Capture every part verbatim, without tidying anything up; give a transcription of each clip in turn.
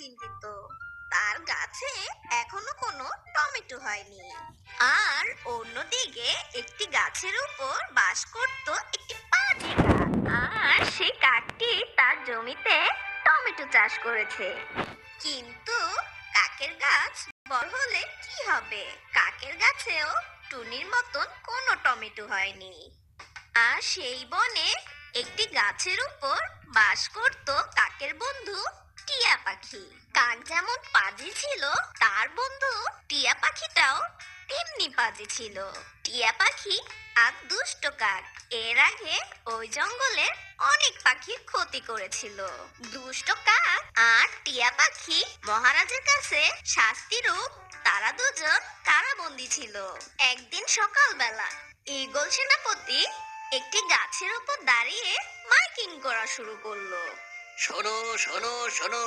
চিন্তিত, তার গাছে এখনো কোনো টমেটো হয়নি। আর অন্যদিকে একটি গাছের উপর বাস করত একটি পাজি কাক। আর সেই কাকটি তার জমিতে টমেটো চাষ করেছে। কিন্তু কাকের গাছ বড় হলে কি হবে? কাকের গাছেও টুনির মতন কোনো টমেটো হয়নি। আর সেই বনে একটি গাছের উপর বাস করত কাকের বন্ধু টিয়া পাখি। কাক যেমন পাজি ছিল, তার বন্ধু টিয়া পাখিটাও তেমনি পাজি ছিল। টিয়া পাখি আর দুষ্ট কাক এর আগে ওই জঙ্গলে অনেক পাখির ক্ষতি করেছিল। দুষ্ট কাক আর টিয়া পাখি মহারাজের কাছে শাস্তিরূপ তারা দুজন কারাবন্দী ছিল। একদিন সকালবেলা ঈগল সেনাপতি একটি গাছের উপর দাঁড়িয়ে মাইকিং করা শুরু করলো। শোনো শোনো শোনো,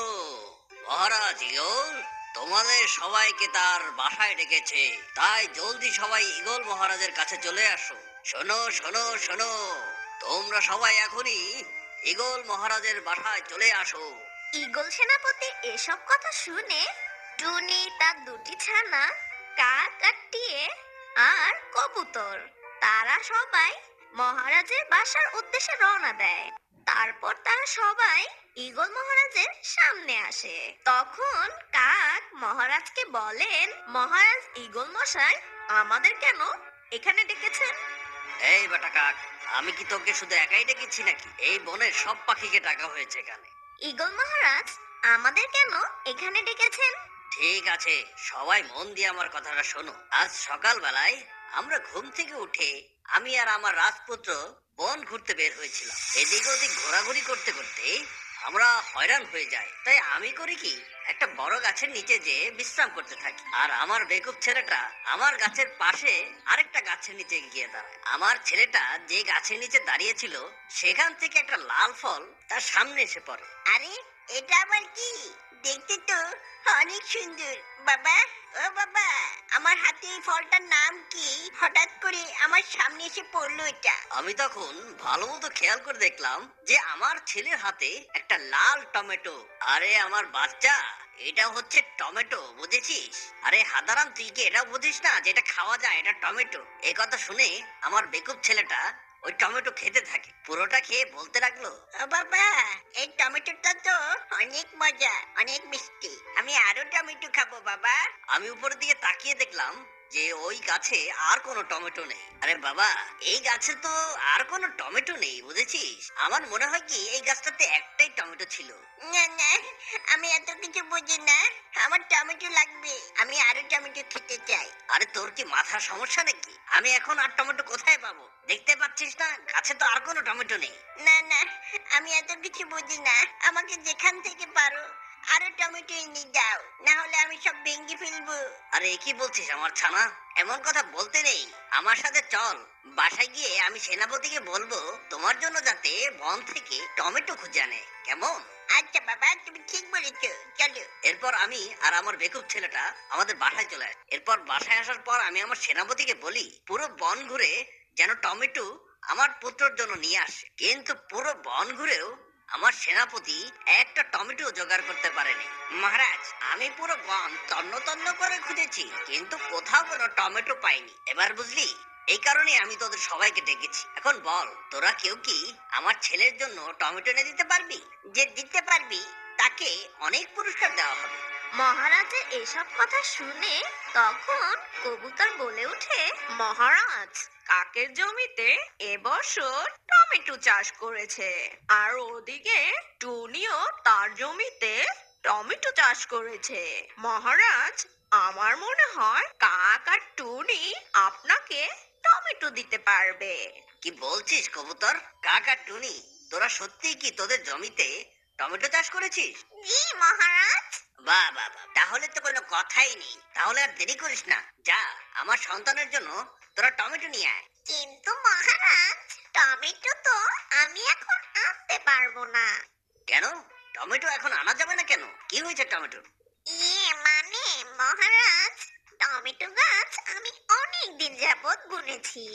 মহারাজ ঈগল তোমাদের সবাইকে তার বাসায় ডেকেছে, তাই জলদি সবাই ঈগল মহারাজের কাছে চলে আসো। শোনো শোনো শোনো, তোমরা সবাই এখনই ঈগল মহারাজের বাসায় চলে আসো। ঈগল সেনাপতি এসব কথা শুনে টুনি তার দুটি ছানা কাক আর টিয়ে আর কবুতর তারা সবাই মহারাজের বাসার উদ্দেশ্যে রওনা দেয়। তারপর তারা সবাই ঈগল মহারাজের সামনে আসে। তখন কাক মহারাজকে বলেন, মহারাজ ঈগল মশাই আমাদের কেন এখানে ডেকেছেন? এই বেটা কাক, আমি কি তোকে শুধু একাই ডেকেছি নাকি? এই বনের সব পাখিকে ডাকা হয়েছে এখানে। ঈগল মহারাজ আমাদের কেন এখানে ডেকেছেন? ঠিক আছে, সবাই মন দিয়ে আমার কথাটা শোনো। আজ সকালবেলায় আমরা ঘুম থেকে উঠে আমি আর আমার রাজপুত্র বন ঘুরতে বের হয়েছিলাম। এদিক ওদিক ঘোরাঘুরি করতে করতে আমরা হয়রান হয়ে যাই। তাই আমি করি কি, একটা বড় গাছের নিচে যে বিশ্রাম করতে থাকি। আর আমার বেকুব ছেলেটা আমার গাছের পাশে আরেকটা গাছের নিচে গিয়ে দাঁড়ায়। আমার ছেলেটা যে গাছের নিচে দাঁড়িয়ে ছিল, সেখান থেকে একটা লাল ফল তার সামনে এসে পড়ে। আরে এটা আবার কি? দেখতে তো অনেক সুন্দর। বাবা, ও বাবা, আমার হাতে এই ফলটার নাম কি? হঠাৎ করে আমার সামনে এসে পড়লো এটা। আমি তখন ভালো মতো খেয়াল করে দেখলাম যে আমার ছেলের হাতে একটা লাল টমেটো। আরে আমার বাচ্চা, এটা হচ্ছে টমেটো, বুঝেছিস? আরে হাদারাম, তুই কি এটা বুঝিস না যে এটা খাওয়া যায়? এটা টমেটো। এই কথা শুনে আমার বেকুব ছেলেটা ওই টমেটো খেতে থাকে। পুরোটা খেয়ে বলতে লাগলো, ও বাবা, এই টমেটোটা তো অনেক মজা, অনেক মিষ্টি। আমি আরো টমেটো খাবো বাবা। আমি উপরের দিকে তাকিয়ে দেখলাম যে ওই গাছে আর কোনো টমেটো নেই। আরে বাবা, এই গাছে তো আর কোনো টমেটো নেই, বুঝেছিস? আমার মনে হয় কি এই গাছটাতে একটাই টমেটো ছিল। না না, আমি এত কিছু বুঝি না। আমার টমেটো লাগবে, আমি আরো টমেটো খেতে চাই। আরে তোর কি মাথার সমস্যা নাকি? আমি এখন আর টমেটো কোথায় পাবো? দেখতে পাচ্ছিস না গাছে তো আর কোনো টমেটো নেই। না না, আমি এত কিছু বুঝি না। আমাকে যেখান থেকে পারো আরো টমেটো এনে দাও, না হলে আমি সব ভেঙে ফেলবো। আরে কি বলছিস আমার ছানা? এমন কথা বলতে নেই। আমার সাথে চল, বাসায় গিয়ে আমি সেনাপতিকে বলবো তোমার জন্য যাতে বন থেকে টমেটো খুঁজে আনে, কেমন? আচ্ছা বাবা, তুমি ঠিক বলেছো, চলো। এরপর আমি আর আমার বেকুব ছেলেটা আমাদের বাসায় চলে আসি। এরপর বাসায় আসার পর আমি আমার সেনাপতিকে বলি পুরো বন ঘুরে যেন টমেটো আমার পুত্রর জন্য নিয়ে আসে। কিন্তু পুরো বন ঘুরেও আমার সেনাপতি একটা টমেটো জোগাড় করতে পারেনি। মহারাজ, আমি পুরো বন তন্ন তন্ন করে খুঁজেছি, কিন্তু কোথাও কোনো টমেটো পাইনি। এবার বুঝলি? এই কারণে আমি তোদের সবাইকে ডেকেছি। এখন বল, তোরা কেউ কি আমার ছেলের জন্য টমেটো এনে দিতে পারবি? যে দিতে পারবি তাকে অনেক পুরস্কার দেওয়া হবে। মহারাজের এসব কথা শুনে তখন কবুতর বলে ওঠে, মহারাজ কাকের জমিতে এবছর টমেটো চাষ করেছে, আর ওদিকে টুনিও তার জমিতে টমেটো চাষ করেছে। মহারাজ, আমার মনে হয় কাক আর টুনি আপনাকে টমেটো দিতে পারবে। কি বলছিস কবুতর? কাক আর টুনি, তোরা সত্যি কি তোদের জমিতে টমেটো চাষ করেছিস? জি মহারাজ। বাহ বাহ বাহ, তাহলে তো কোনো কথাই নেই। তাহলে আর দেরি করিস না, যা আমার সন্তানের জন্য তোরা টমেটো নিয়ে আয়। কিন্তু মহারাজ, টমেটো তো আমি এখন আনতে পারবো না। কেন? টমেটো এখন আনা যাবে না কেন? কি হয়েছে টমেটোর? ইয়ে মানে মহারাজ, টমেটো গাছ আমি অনেক দিন যাবত বুনেছি,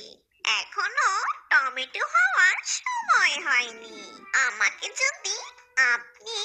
এখনো টমেটো হওয়ার সময় হয়নি। আমাকে যদি আপনি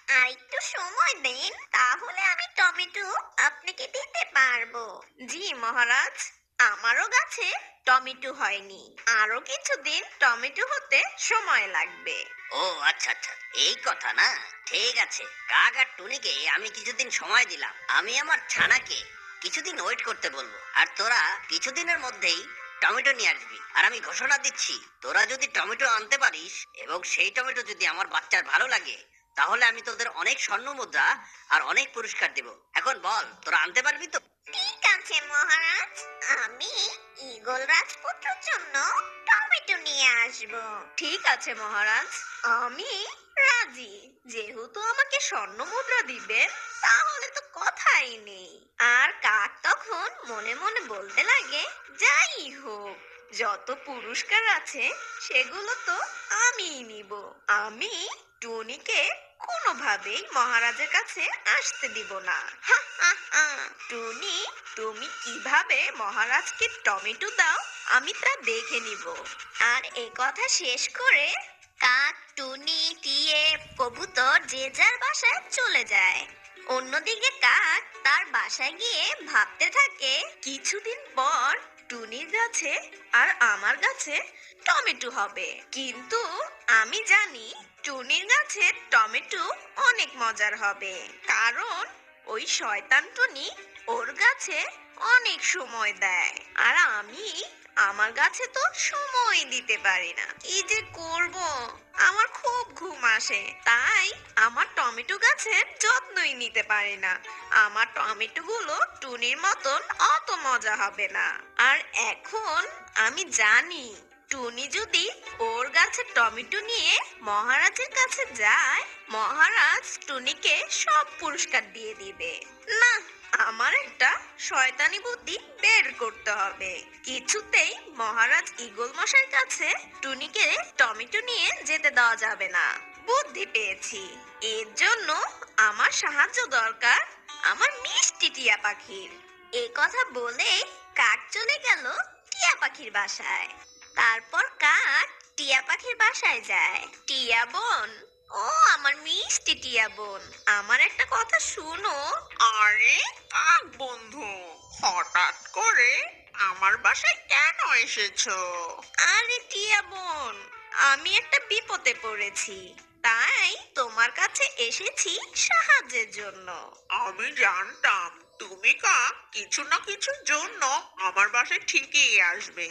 আর একটু সময় দিন, তাহলে আমি টমেটো আপনাকে দিতে পারবো। জি মহারাজ, আমারও গাছে টমেটো হয়নি, আরো কিছুদিন টমেটো হতে সময় লাগবে। ও আচ্ছা আচ্ছা, এই কথা না। ঠিক আছে, কাক আর টুনিকে আমি কিছুদিন সময় দিলাম। আমি আমার ছানাকে কিছুদিন ওয়েট করতে বলবো, আর তোরা কিছুদিনের মধ্যেই টমেটো নিয়ে আসবি। আর আমি ঘোষণা দিচ্ছি, তোরা যদি টমেটো আনতে পারিস এবং সেই টমেটো যদি আমার বাচ্চার ভালো লাগে, তাহলে আমি তোদের অনেক স্বর্ণ মুদ্রা আর অনেক পুরস্কার দেব। এখন বল, তোরা আনতে পারবি তো? ঠিক আছে মহারাজ, আমি ঈগল রাজপুত্রের জন্য টমেটো নিয়ে আসব। ঠিক আছে মহারাজ, আমি রাজি। যেহেতু আমাকে স্বর্ণ মুদ্রা দিবেন, তাহলে তো কথাই নেই। আর কাক তখন মনে মনে বলতে লাগে, যাই হোক, যত পুরস্কার আছে সেগুলো তো আমিই নিব। আমি টুনিকে কোনোভাবেই মহারাজের কাছে আসতে দিব না। হা, হা, হা। টুনি, তুমি কিভাবে মহারাজকে টমেটো দাও আমি তা দেখে নিব। আর এই কথা শেষ করে কাক, টুনি, টিয়ে, কবুতর যে যার বাসায় চলে যায়। অন্যদিকে কাক তার বাসায় গিয়ে ভাবতে থাকে, কিছুদিন পর টুনির গাছে আর আমার গাছে টমেটো হবে। কিন্তু আমি জানি টুনির গাছে টমেটো অনেক মজার হবে, কারণ ওই শয়তান টুনি ওর গাছে অনেক সময় দেয়, আর আমি আমার গাছে তো সময় দিতে পারি না। কি যে করব, আমার খুব ঘুম আসে, তাই আমার টমেটো গাছের যত্নই নিতে পারি না। আমার টমেটো গুলো টুনির মতন অত মজা হবে না। আর এখন আমি জানি টুনি যদি ওর গাছের টমেটো নিয়ে মহারাজের কাছে যায়, মহারাজ টুনিকে সব পুরস্কার দিয়ে দিবে। না, আমার একটা শয়তানি বুদ্ধি বের করতে হবে। কিছুতেই মহারাজ ঈগল মশাইয়ের কাছে টুনিকে টমেটো নিয়ে যেতে দেওয়া যাবে না। বুদ্ধি পেয়েছি, এর জন্য আমার সাহায্য দরকার আমার মিষ্টি টিয়া পাখির। এই কথা বলে কাক চলে গেল টিয়া পাখির বাসায়। তারপর কাক টিয়া পাখির বাসায় যায়। টিয়া বোন, ও আমার মিষ্টি টিয়া বোন, আমার একটা কথা শুনো। আরে কাক বন্ধু, হঠাৎ করে আমার বাসায় কেন এসেছো? আরে টিয়া বোন, আমি একটা বিপদে পড়েছি, তাই তোমার কাছে এসেছি সাহায্যের জন্য। আমি জানতাম তুমি কাক কিছু না কিছুর জন্য আমার বাসায় ঠিকই আসবে।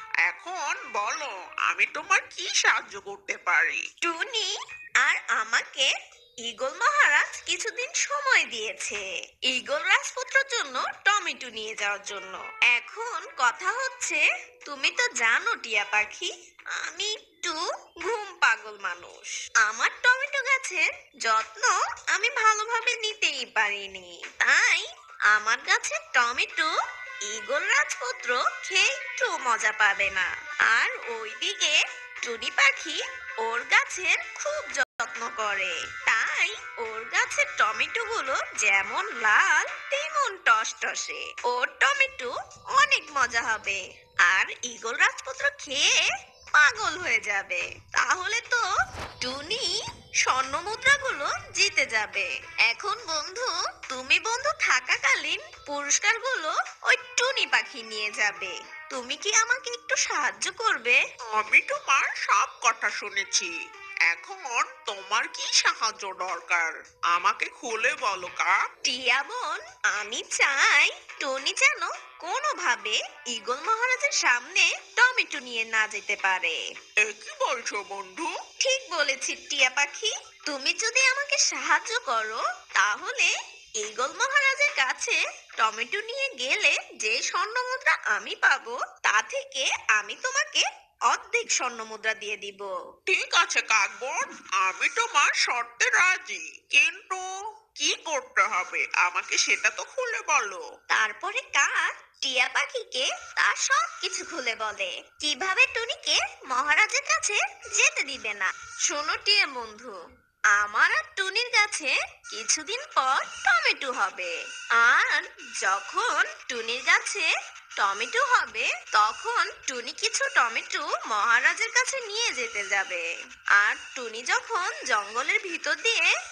এখন বলো, আমি তোমার কি সাহায্য করতে পারি? টুনি আর আমাকে ঈগল মহারাজ কিছুদিন সময় দিয়েছে ঈগল রাজপুত্রের জন্য টমেটো নিয়ে যাওয়ার জন্য। এখন কথা হচ্ছে, তুমি তো জানো টিয়া পাখি, আমি একটু ঘুম পাগল মানুষ। আমার টমেটো গাছের যত্ন আমি ভালোভাবে নিতেই পারিনি, তাই আমার গাছের টমেটো ঈগল রাজপুত্র খেয়ে একটু মজা পাবে না। আর ওইদিকে টুনি পাখি ওর গাছের খুব যত্ন করে, তাই ওর গাছের টমেটো গুলো যেমন লাল তেমন টসটসে। ওর টমেটো অনেক মজা হবে, আর ঈগল রাজপুত্র খেয়ে পাগল হয়ে যাবে। তাহলে তো টুনি স্বর্ণ মুদ্রাগুলো জিতে যাবে। এখন বন্ধু, তুমি বন্ধু থাকাকালীন পুরস্কারগুলো ওই টুনি পাখি নিয়ে যাবে। তুমি কি আমাকে একটু সাহায্য করবে? আমি তোমার সব কথা শুনেছি। এখন তোমার কি সাহায্য দরকার আমাকে খুলে বলো কাক। টিয়া বোন, আমি চাই টনি যেন কোনোভাবে ঈগল মহারাজের সামনে টমেটো নিয়ে না যেতে পারে। এ কি বলছো বন্ধু? ঠিক বলেছি টিয়া পাখি, তুমি যদি আমাকে সাহায্য করো, তাহলে ঈগল মহারাজের কাছে টমেটো নিয়ে গেলে যে স্বর্ণ মুদ্রা আমি পাবো, তা থেকে আমি তোমাকে অর্ধেক স্বর্ণ মুদ্রা দিয়ে দিব। ঠিক আছে কাক বোন, আমি তোমার শর্তে রাজি, কিন্তু কি করতে হবে আমাকে সেটা তো খুলে বলো। তারপরে কাক টিয়া পাখিকে তার সব কিছু খুলে বলে, কিভাবে টুনিকে মহারাজের কাছে যেতে দিবে না। শোনো টিয়া বন্ধু, আমার আর টুনির কাছে কিছুদিন পর টমেটো হবে, আর যখন টুনির গাছে টমেটো হবে, তখন টুনি কিছু টমেটো মহারাজের কাছে নিয়ে যেতে যাবে। আর টুনি যখন জঙ্গলের ভিতর দিয়ে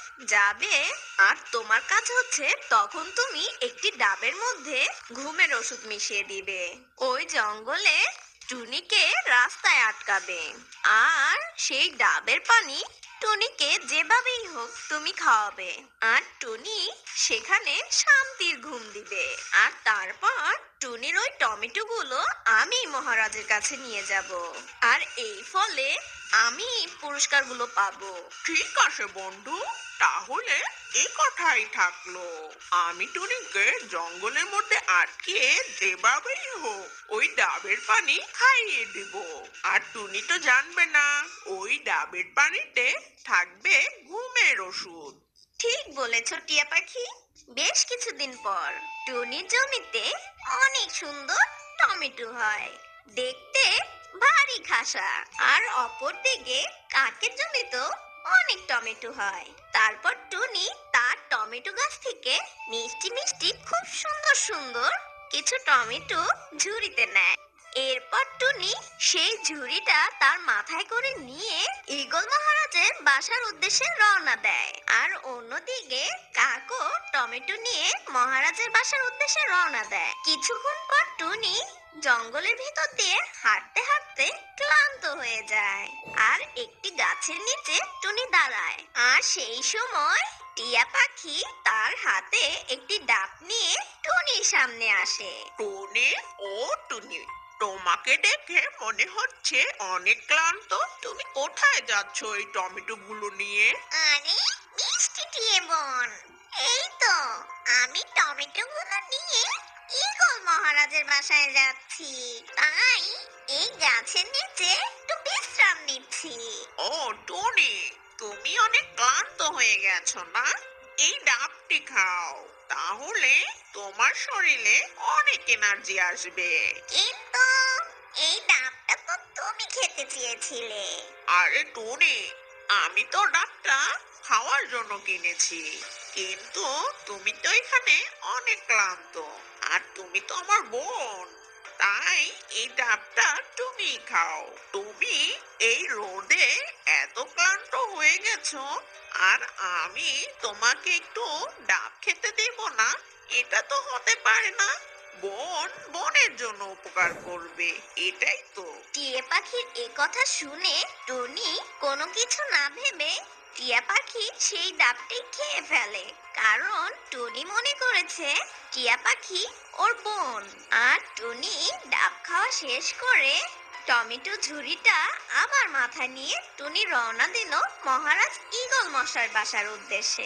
যাবে আর তোমার কাজ হচ্ছে তখন তুমি একটি ডাবের মধ্যে ঘুমের ওষুধ মিশিয়ে দিবে। ওই জঙ্গলে টুনিকে রাস্তায় আটকাবে আর সেই ডাবের পানি টুনিকে যেভাবেই হোক তুমি খাওয়াবে আর টুনি সেখানে শান্তির ঘুম দিবে। আর তারপর টুনির ওই টমেটো গুলো আমি মহারাজের কাছে নিয়ে যাব আর এই ফলে আমি পুরস্কারগুলো পাবো। ঠিক আছে বন্ধু, তাহলে এই কথাই থাকলো। আমি টুনিকে জঙ্গলের মধ্যে আটকে যেভাবেই হোক ওই ডাবের পানি খাইয়ে দিব। আর টুনি তো জানবে না ওই ডাবের পানিতে থাকবে ঘুমের ওষুধ। ঠিক বলেছ টিয়া পাখি। বেশ কিছুদিন পর টুনির জমিতে অনেক সুন্দর টমেটো হয়, দেখতে ভারী খাসা। আর অপর দিকে কাকের জমিতেও অনেক টমেটো হয়। তারপর টুনি তার টমেটো গাছ থেকে মিষ্টি মিষ্টি খুব সুন্দর সুন্দর কিছু টমেটো ঝুড়িতে নেয়। এরপর টুনি সেই ঝুড়িটা তার মাথায় করে নিয়ে ঈগল মহারাজের বাসার উদ্দেশ্যে রওনা দেয়। আর অন্যদিকে কাকও টমেটো নিয়ে মহারাজের বাসার উদ্দেশ্যে রওনা দেয়। কিছুক্ষণ পর টুনি জঙ্গলের ভিতর দিয়ে হাঁটতে হাঁটতে ক্লান্ত হয়ে যায় আর একটি গাছের নিচে টুনি দাঁড়ায়। আর সেই সময় টিয়া পাখি তার হাতে একটি ডাব নিয়ে টুনির সামনে আসে। টুনি, ও টুনি, তোমাকে দেখে মনে হচ্ছে অনেক ক্লান্ত। তুমি কোথায় যাচ্ছ এই টমেটো গুলো নিয়ে? আরে মিষ্টি দিয়ে বোন, এই তো আমি টমেটো গুলো নিয়ে ঈগল মহারাজের বাসায় যাচ্ছি, তাই এই গাছের নিচে একটু বিশ্রাম নিচ্ছি। ও টুনি, তুমি অনেক ক্লান্ত হয়ে গেছো না? এই ডাবটি খাও, তাহলে তোমার শরীরে অনেক এনার্জি আসবে। কিন্তু এই ডাবটা তো তুমি খেতে চেয়েছিলে। আরে টুনি, আমি তো ডাবটা খাওয়ার জন্য কিনেছি, কিন্তু তুমি তো এখানে অনেক ক্লান্ত আর তুমি তো আমার বোন, তাই এই ডাবটা তুমি খাও। তুমি এই রোদে এত ক্লান্ত হয়ে গেছো আর আমি তোমাকে একটু ডাব খেতে দেব না? এটা তো হতে পারে না। বোন বোনের জন্য উপকার করবে, এটাই তো। টিয়া পাখির এ কথা শুনে টুনি কোনো কিছু না ভেবে টিয়া পাখি সেই ডাবটি খেয়ে ফেলে, কারণ টুনি মনে করেছে টিয়া পাখি ওর বোন। আর টুনি ডাব খাওয়া শেষ করে টমেটো ঝুড়িটা আবার মাথায় নিয়ে টুনি রওনা দিল মহারাজ ঈগল মশাই বাসার উদ্দেশ্যে।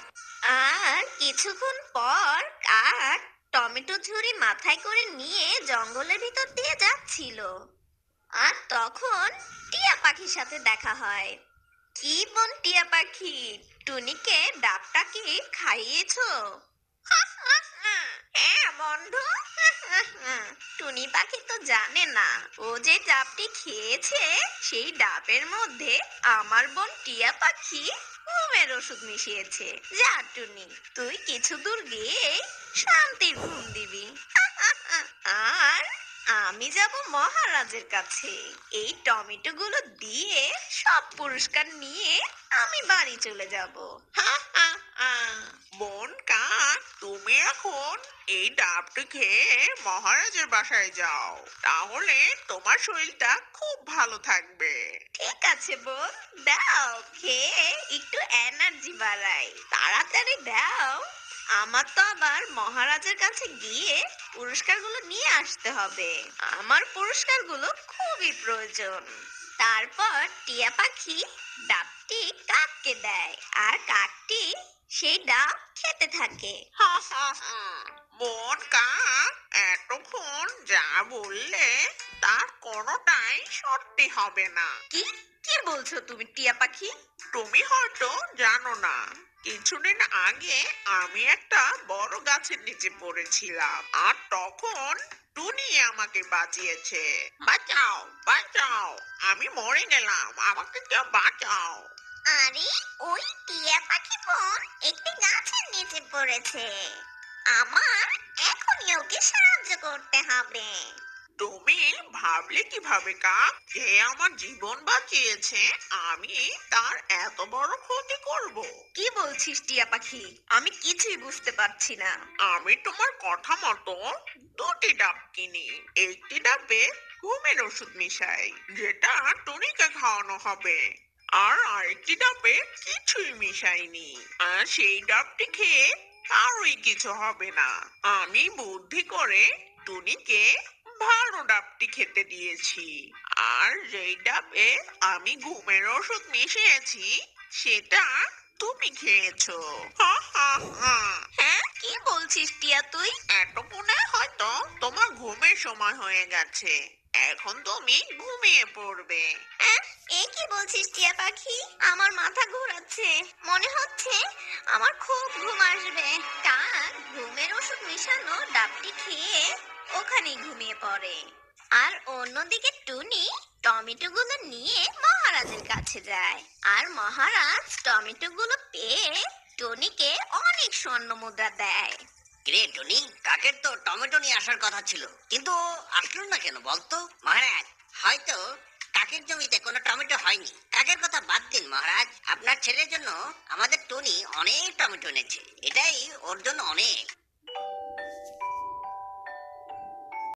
আর কিছুক্ষণ পর কাক টমেটো ঝুড়ি মাথায় করে নিয়ে জঙ্গলের ভিতর দিয়ে যাচ্ছিল। আর তখন টিয়া পাখির সাথে দেখা হয়। কি বোন টিয়া পাখি, টুনিকে ডাবটা কি খাইয়েছো? হ্যাঁ বন্ধু। টুনি পাখি তো জানে না ও যে ডাবটি খেয়েছে সেই ডাবের মধ্যে আমার বোন টিয়া পাখি ঘুমের ওষুধ মিশিয়েছে। যা টুনি, তুই কিছু দূর গিয়ে শান্তির ঘুম দিবি। আর আমি যাব মহারাজের কাছে। এই টমেটো গুলো দিয়ে সব পুরস্কার নিয়ে আমি বাড়ি চলে যাব। বোন কাক, তুমি এখন এই ডাবটি খেয়ে মহারাজের বাসায় যাও, তাহলে তোমার শরীরটা খুব ভালো থাকবে। ঠিক আছে বোন, দাও, খেয়ে একটু এনার্জি বাড়াই। তাড়াতাড়ি দাও, আমার তো আবার মহারাজের কাছে গিয়ে পুরস্কারগুলো নিয়ে আসতে হবে। আমার পুরস্কারগুলো খুবই প্রয়োজন। তারপর টিয়া পাখি ডাবটি কাককে দেয় আর কাকটি সেই ডাব খেতে থাকে। বোন কাক, এতক্ষণ যা বললে তার কোনোটাই সত্যি হবে না। কি কি বলছো তুমি টিয়া পাখি? তুমি হয়তো জানো না, কিছুদিন আগে আমি একটা বড় গাছের নিচে পড়েছিলাম আর তখন টুনি আমাকে বাঁচিয়েছে। বাঁচাও বাঁচাও, আমি মরে গেলাম, আমাকে কেউ বাঁচাও। আরে ওই টিয়া পাখি বোন একটি গাছের নিচে পড়েছে, আমার এখনই ওকে সাহায্য করতে হবে। তুমি ভাবলে কিভাবে কাক যে আমার জীবন বাঁচিয়েছে আমি তার এত বড় ক্ষতি করব? কি বলছিস টিয়া পাখি? আমি কিছুই বুঝতে পারছি না। আমি তোমার কথা মতো দুটি ডাব কিনি। একটি ডাবে ঘুমের ওষুধ মিশাই, যেটা টুনিকে খাওয়ানো হবে। আর আরেকটি ডাবে কিছুই মিশাইনি। আর সেই ডাবটি খেয়ে কারোই কিছু হবে না। আমি বুদ্ধি করে টুনিকে ভালো ডাবটি খেতে দিয়েছি। আর যেই ডাবে আমি ঘুমের ওষুধ মিশিয়েছি সেটা তুমি খেয়েছো। হা হা হা। হ্যাঁ, কি বলছিস টিয়া তুই? এতক্ষণে হয়তো তোমার ঘুমের সময় হয়ে গেছে। এখন তুমি ঘুমিয়ে পড়বে। হ্যাঁ, এ কি বলছিস টিয়া পাখি? আমার মাথা ঘোরাচ্ছে, মনে হচ্ছে আমার খুব ঘুম আসবে। কাক ঘুমের ওষুধ মিশানো ডাবটি খেয়ে ওখানেই ঘুমিয়ে পড়ে। আর অন্যদিকে টুনি টমেটো গুলো নিয়ে মহারাজের কাছে যায়। আর মহারাজ টমেটো গুলো পেয়ে টনিকে অনেক স্বর্ণ মুদ্রা দেয়। কিরে টনি, কাকের তো টমেটো নিয়ে আসার কথা ছিল, কিন্তু ও আসলো না কেন বলতো? মহারাজ, হয়তো কাকের জমিতে কোনো টমেটো হয়নি। কাকের কথা বাদ দিন মহারাজ, আপনার ছেলের জন্য আমাদের টনি অনেক টমেটো এনেছে, এটাই ওর জন্য অনেক।